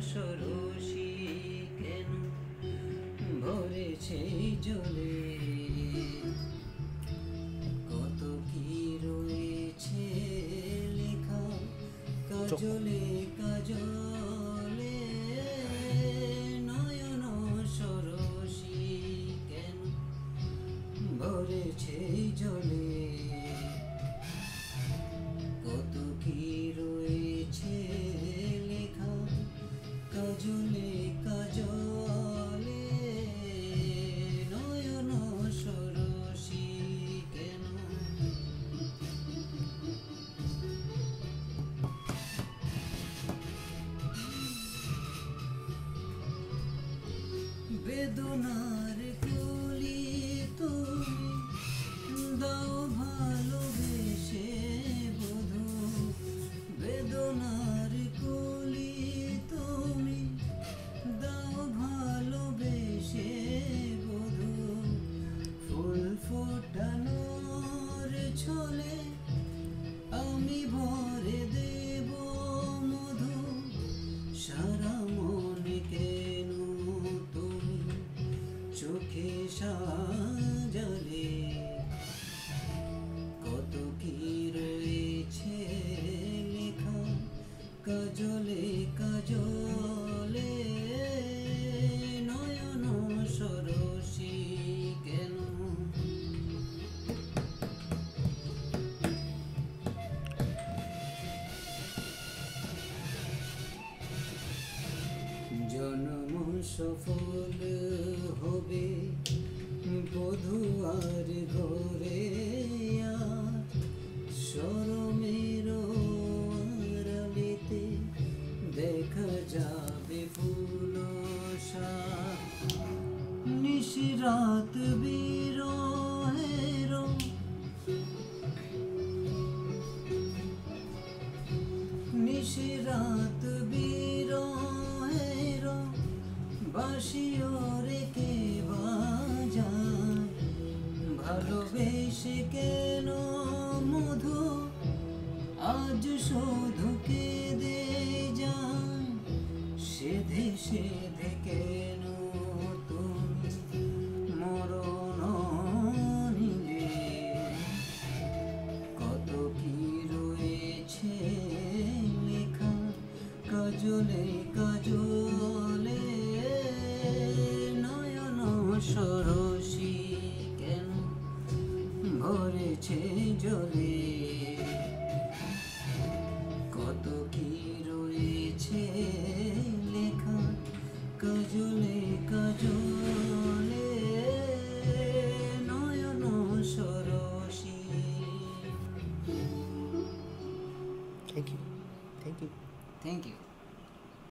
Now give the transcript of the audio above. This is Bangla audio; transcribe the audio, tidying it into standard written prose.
সরসী কেন ভরেছে জলে, কত কি রয়েছে লেখা কাজলে কাজলে, নয়ন সরসী কেন ভরেছে জলে, কত কি রয়েছে লেখা কাজলে কাজলে, নয়ন সরসী কেন। বেদনার কলি তুমি দাও ভালোবেসে বধূ, বেদনার কলি তুমি দাও ভালোবেসে বধূ, ফুল ফোটানোর ছলে আমি ভরে দেব মধু, সারা মনে কেন তুমি চোখে সাজালে, কত কি রয়েছে লেখা কাজলে কাজলে, নয়ন সরসী কেন। জন্ম সফল হবে বধুয়ার ঘরে, আর শরমের আড়ালেতে দেখা যাবে ফুলসা, নিশিরাত বিরহের নিশিরাত বিরহের বাঁশিও রেখে বাজায়, ভালোবেসে কেন মধু আজ শুধু কেঁদে যায়, সেধে সেধে কেন তুমি মরণ নিলে, কত কি রয়েছে লেখা কাজলে কাজলে, নয়ন সরসী কেন ভরেছে জলে, কত কি রয়েছে লেখা কাজলে কাজলে, নয়ন Sarasi. Thank you. Thank you. Thank you.